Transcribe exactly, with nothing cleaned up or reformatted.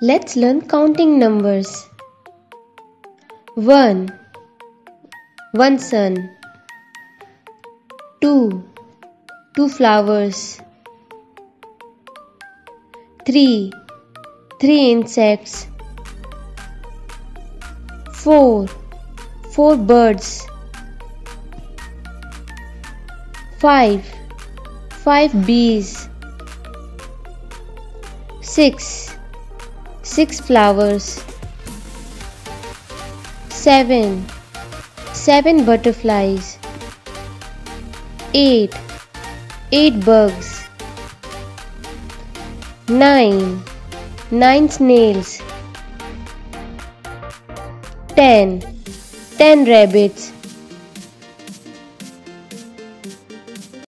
Let's learn counting numbers. one. One sun. two. Two flowers. three. Three insects. four. Four birds. five. Five bees. six. Six flowers. seven. Seven butterflies. eight. Eight bugs. nine. Nine snails. ten. Ten rabbits.